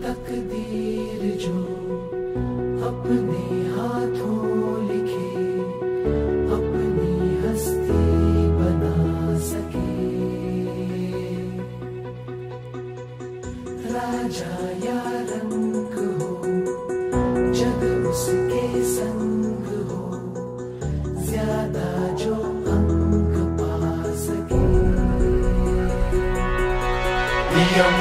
तकदीर जो अपने हाथों लिखे, अपनी हस्ती बना सके। राजा या रंग हो, जग उसके संग हो, ज्यादा जो अंक पा सके। नियम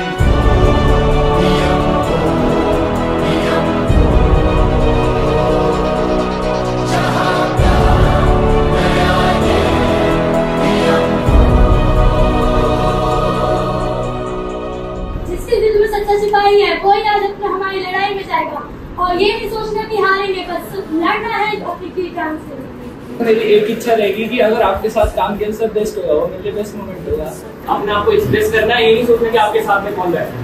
सिपाही है, कोई आज अपने हमारी लड़ाई में जाएगा और ये नहीं सोचना कि हारेंगे, बस लड़ना है अपनी जान से। मेरी एक इच्छा रहेगी कि अगर आपके साथ काम किया सब बेस्ट होगा, वो मेरे लिए बेस्ट मोमेंट होगा। अपने आप को एक्सप्रेस करना है, ये नहीं सोचना कि आपके साथ में कौन है।